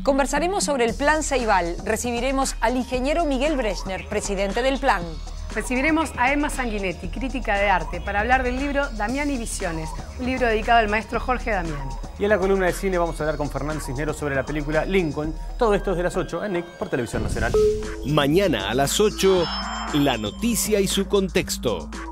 Conversaremos sobre el Plan Ceibal. Recibiremos al ingeniero Miguel Brechner, presidente del plan. Recibiremos a Emma Sanguinetti, crítica de arte, para hablar del libro Damián y Visiones, un libro dedicado al maestro Jorge Damián. Y en la columna de cine vamos a hablar con Fernán Cisneros sobre la película Lincoln. Todo esto es de las 8 en Nick por Televisión Nacional. Mañana a las 8, La Noticia y su contexto.